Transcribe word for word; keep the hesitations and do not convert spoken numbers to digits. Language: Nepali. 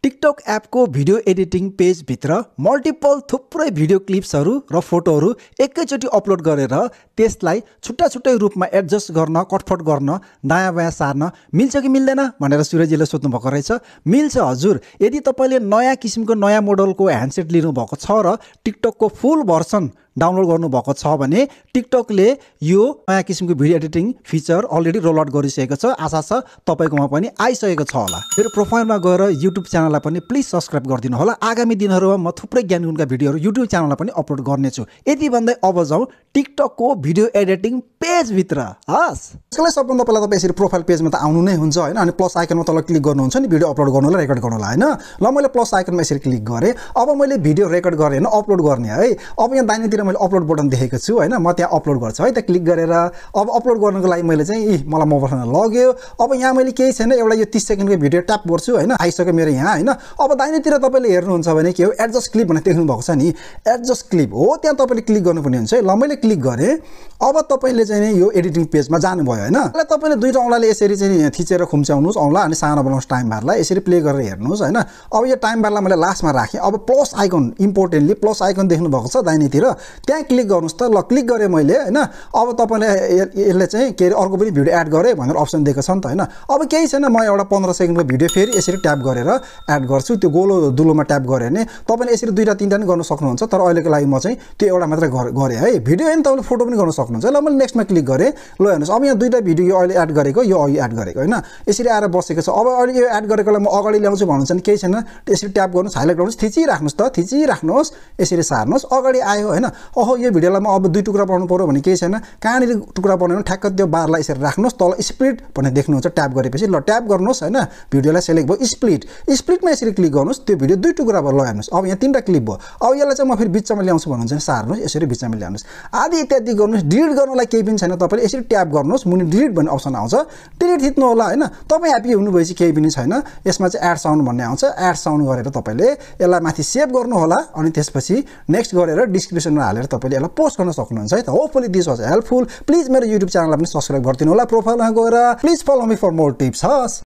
टिकटक एपको भिडियो एडिटिङ पेज भित्र मल्टिपल थुप्रै भिडियो क्लिप्सहरू र फोटोहरू एकैचोटि अपलोड गरेर त्यसलाई छुट्टा छुट्टै रूपमा एडजस्ट गर्न कटफट गर्न नयाँ बायाँ सार्न मिल्छ कि मिल्दैन भनेर सूर्यजीले सोध्नु भएको रहेछ। मिल्छ हजुर। यदि तपाईले नयाँ किसिमको नयाँ मोडलको ह्यान्डसेट लिनु भएको छ र टिकटकको फुल भर्सन डाउनलोड गर्नु भएको छ भने टिकटकले यो नयाँ किसिमको video editing feature already roll out गरिसकेको छ। आशा छ तपाईकोमा पनि आइसकेको छ होला। मेरो प्रोफाइलमा गएर युट्युब च्यानललाई पनि प्लिज सब्स्क्राइब गरिदिनु होला। आगामी दिनहरुमा म थुप्रै ज्ञानगुणका भिडियोहरू युट्युब च्यानलमा पनि अपलोड गर्नेछु। यति भन्दै अब जाउँ टिकटकको भिडियो एडिटिङ पेज भित्र। हस्, यसलाई सबभन्दा पहिला तपाईं यसरी प्रोफाइल पेजमा त आउनु नै हुन्छ हैन। अनि प्लस आइकनमा तल क्लिक गर्नुहुन्छ नि भिडियो अपलोड गर्नुलाई, रेकर्ड गर्नुलाई हैन। ल मैले प्लस आइकनमा यसरी क्लिक गरे। अब मैले भिडियो रेकर्ड गरे हैन, अपलोड गर्ने है। अब यहाँ दाहिनेतिर मैले अपलोड बटन देखेको छु हैन। म त्यहाँ अपलोड गर्छु है। त्यहाँ क्लिक गरेर अब अपलोड गर्नको लागि मैले चाहिँ इ मलाई मोबाइलमा लग्यो। अब यहाँ मैले केही छैन, एउटा यो तीस सेकेन्डको भिडियो ट्याप गर्छु हैन। आइसक्यो मेरो यहाँ हैन। अब दाहिनेतिर तपाईले हेर्नुहुन्छ भने के हो, एडजस्ट क्लिप भनेर देख्नु भएको छ नि, एडजस्ट क्लिप हो। त्यहाँ तपाईले क्लिक गर्नुपर्ने हुन्छ है। ल मैले क्लिक गरे। अब तपाईले चाहिँ नि यो एडिटिङ पेजमा जानुभयो हैन। ल तपाईले दुईटा औँलाले यसरी चाहिँ थिचेर खुम्चाउनुस् औँला अनि सानो बनाउनुस् टाइम बारलाई। यसरी प्ले गरेर हेर्नुस् हैन। अब यो टाइम बारलाई मैले लास्टमा राखेँ। अब plus icon, importantly plus icon देख्नु भएको छ दाहिनेतिर, त्यहाँ क्लिक गर्नुस् त। ल क्लिक गरे मैले हैन। अब तपाईले यसले चाहिँ के अर्को पनि भिडियो एड गरे भनेर अप्सन दिएको छ नि त हैन। अब केही छैन, म एउटा पन्ध्र सेकेन्डको भिडियो फेरि यसरी ट्याप गरेर एड गर्छु। त्यो गोलो दुलोमा ट्याप गरे भने तपाईले यसरी दुईटा तीनटा पनि गर्न सक्नुहुन्छ। तर अहिलेको लागि म चाहिँ त्यो एउटा मात्रै गरे है। भिडियो हैन, तपाईले फोटो पनि गर्न सक्नुहुन्छ। ल मैले नेक्स्टमा क्लिक गरे। ल हेर्नुस्, अब यहाँ दुईटा भिडियो यो अहिले एड गरेको, यो अघि एड गरेको हैन। यसरी आएर बसेको छ। अब अहिले यो एड गरेकोलाई म अगाडि ल्याउँछु भन्नुहुन्छ नि केही छैन, यसरी ट्याप गर्नुस्, हाइलाइट गर्नुस्, थिचिराख्नुस् त, थिचिराख्नुस्, यसरी सार्नुस्। अगाडि आयो हैन। ओहो यो भिडियोलाई म अब दुई टुक्रा बनाउनु पर्यो भने केही छैन, कहाँनिर टुक्रा बनाउनु ठ्याक्क त्यो बारलाई यसरी राख्नुस्। तल स्प्लिट भन्ने देख्नुहुन्छ, ट्याप गरेपछि ल ट्याप गर्नुस् हैन। भिडियोलाई सेलेक्ट भयो, स्प्लिट स्प्लिटमा यसरी क्लिक गर्नुस्। त्यो भिडियो दुई टुक्रा भयो। ल हेर्नुस्, अब यहाँ तीनटा क्लिप भयो। अब यसलाई चाहिँ म फेरि बिचमा ल्याउँछु भन्नुहुन्छ नि, सार्नुस्, यसरी बिचमा ल्याउनुस्। आदि इत्यादि गर्नुस्। डिलिट गर्नलाई केही पनि छैन, तपाईले यसरी ट्याप गर्नुस्, मुनि डिलिट भन्ने अप्सन आउँछ, डिलिट थिच्नु होला हैन। तपाई ह्यापी हुनुभएपछि केही पनि छैन। यसमा चाहिँ एड साउन्ड भन्ने आउँछ, एड साउन्ड गरेर तपाईले यसलाई माथि सेभ गर्नु होला। अनि त्यसपछि नेक्स्ट गरेर डिस्क्रिप्सनमा हालेर तपाईले यसलाई पोस्ट गर्न सक्नुहुन्छ है त। Hopefully this was helpful. Please मेरो युट्युब च्यानललाई पनि सब्स्क्राइब गरिदिनु होला। प्रोफाइलमा गएर please follow me for more tips. हस्।